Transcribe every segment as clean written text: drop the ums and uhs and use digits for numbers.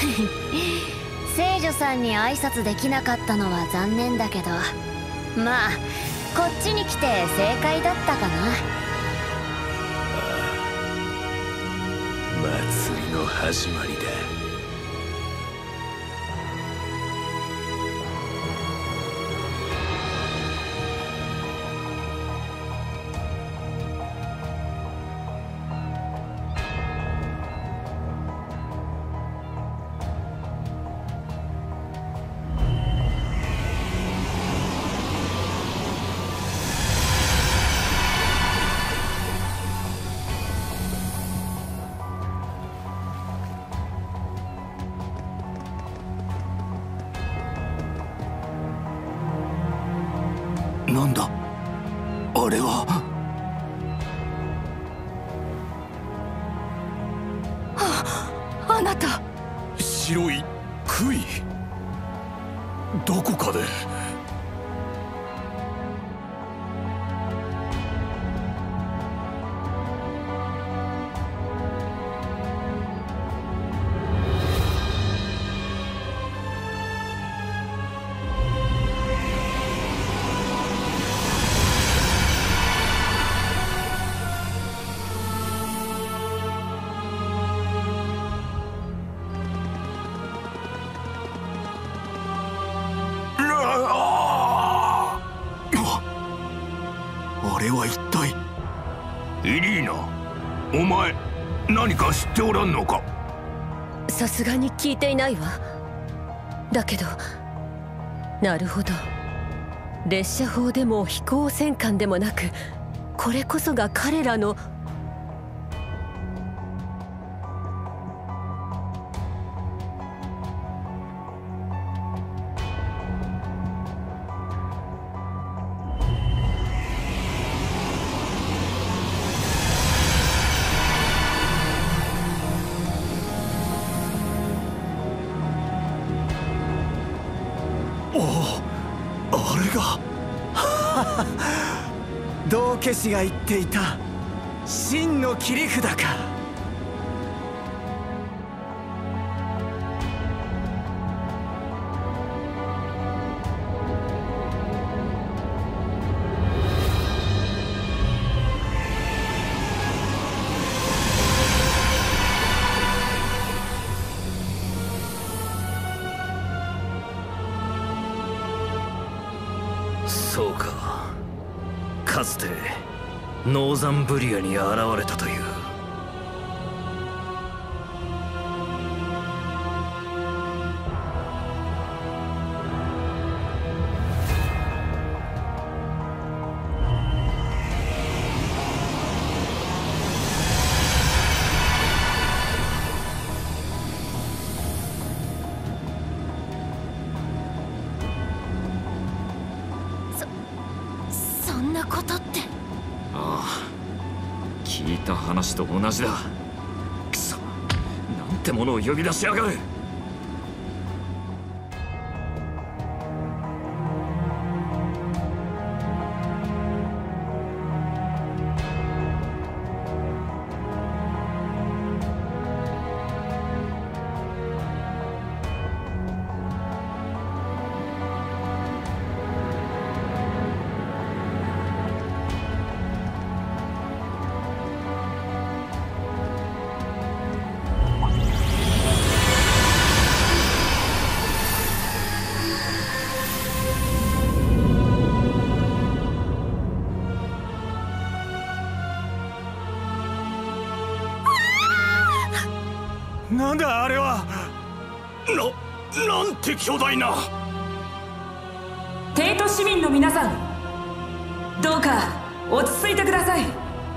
聖女さんに挨拶できなかったのは残念だけど、まあこっちに来て正解だったかな。 祭りの始まりだ。 なんだあれは。 あなた。 白い杭、どこかで。あれは一体。イリーナ、お前何か知っておらんのか。 さすがに聞いていないわ。だけど、なるほど。列車砲でも飛行戦艦でもなく、これこそが彼らの。 あれが道化師が言っていた真の切り札か。 そうか、かつてノーザンブリアに現れたという。 そんなことって。 ああ、聞いた話と同じだ。くそ、なんてものを呼び出しやがる。 なんだあれは。なんて巨大な。 帝都市民の皆さん、どうか落ち着いてください。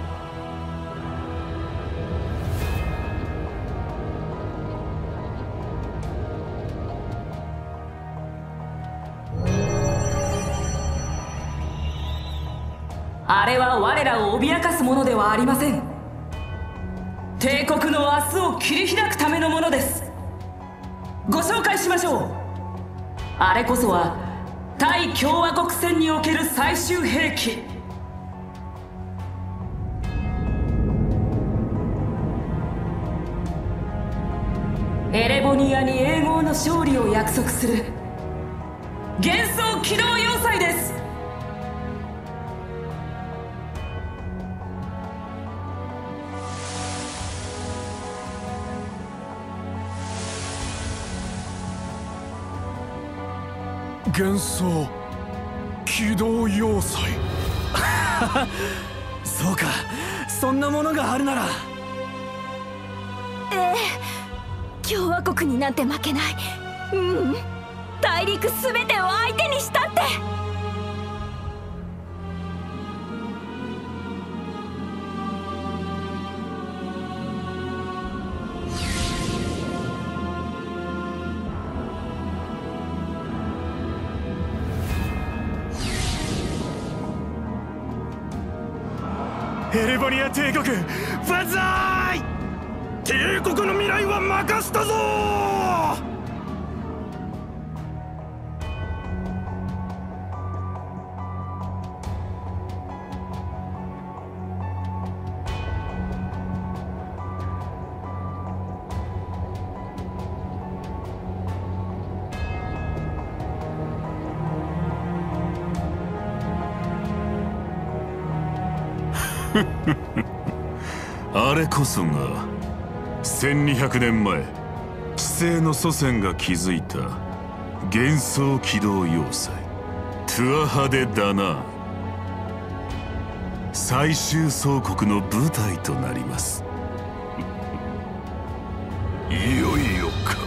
あれは我らを脅かすものではありません。帝国の明日を切り開くためのものです。ご紹介しましょう。あれこそは対共和国戦における最終兵器。 エレボニアに永劫の勝利を約束する幻想機動要塞です。 幻想機動要塞そうか、そんなものがあるなら。 共和国になんて負けない。大陸すべてを相手にしたって。 エレボニア帝国万歳！ 帝国の未来は任せたぞあれこそが1200年前知性の祖先が築いた幻想機動要塞トゥアハデ・ダナー、最終総国の舞台となります。 いよいよか。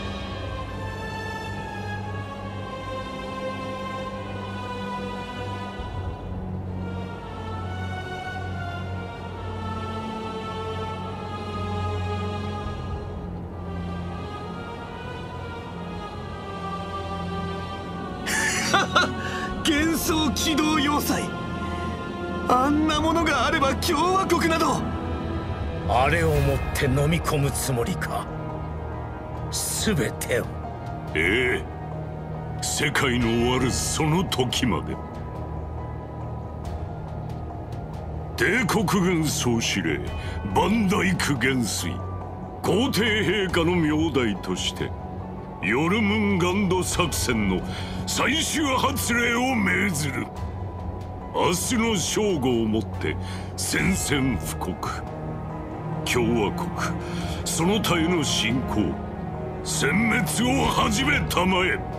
幻想機動要塞、あんなものがあれば共和国など。 あれをもって飲み込むつもりか、全てを。 ええ、世界の終わるその時まで。帝国軍総司令バンダイク元帥、皇帝陛下の名代としてヨルムンガンド作戦の最終発令を命ずる。明日の正午をもって宣戦布告。共和国その他への侵攻殲滅を始めたまえ。